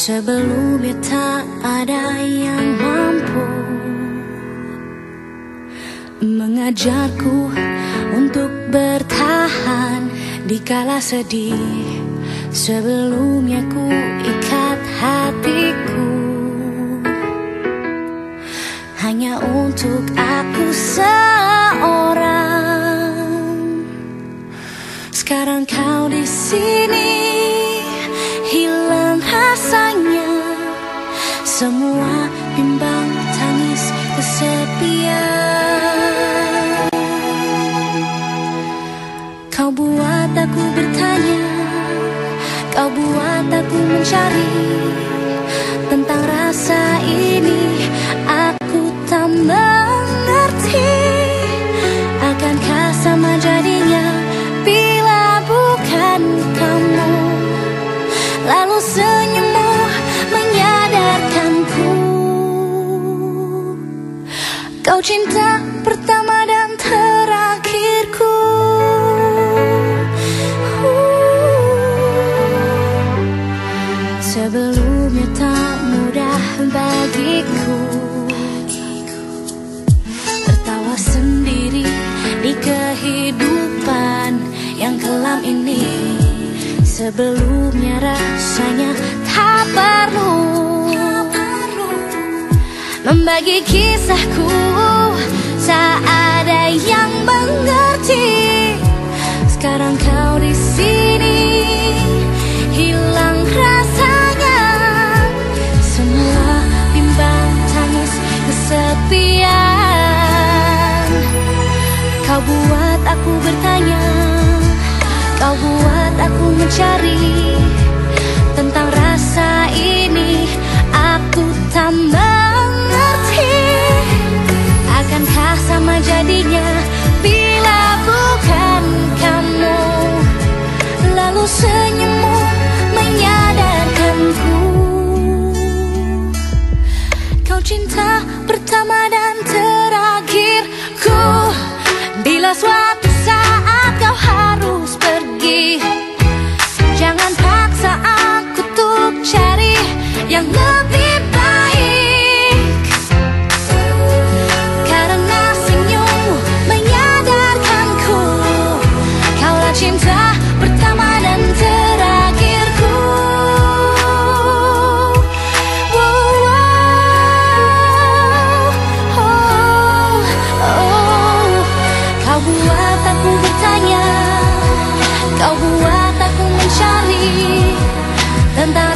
Sebelumnya tak ada yang mampu mengajarku untuk bertahan di kala sedih. Sebelumnya ku ikat hatiku hanya untuk aku seorang. Sekarang kau di sini, hilang rasanya semua bimbang tangis kesepian. Kau buat aku bertanya, kau buat aku mencari tentang rasa ini. Aku tak mengerti, akankah sama jadinya bila bukan kamu? Lalu senyummu menyadarkanku, kau cinta pertama dan terakhirku. Sebelumnya tak mudah bagiku tertawa sendiri di kehidupan yang kelam ini. Sebelumnya rasanya tak perlu membagi kisahku, tak ada yang mengerti. Sekarang kau di sini, hilang rasanya semua bimbang tangis kesepian. Kau buat aku bertanya, kau buat aku mencari tentang rasa ini. Aku tak mengerti, akankah sama jadinya bila bukan kamu? Lalu senyummu menyadarkanku, kau cinta pertama dan terakhirku. Bila suatu saat kau harus pergi, jangan paksa aku untuk cari yang lebih baik, karena senyummu menyadarkanku, kaulah cinta pertama dan terakhirku. Kau buat aku bertanya, kau buat aku mencari tentang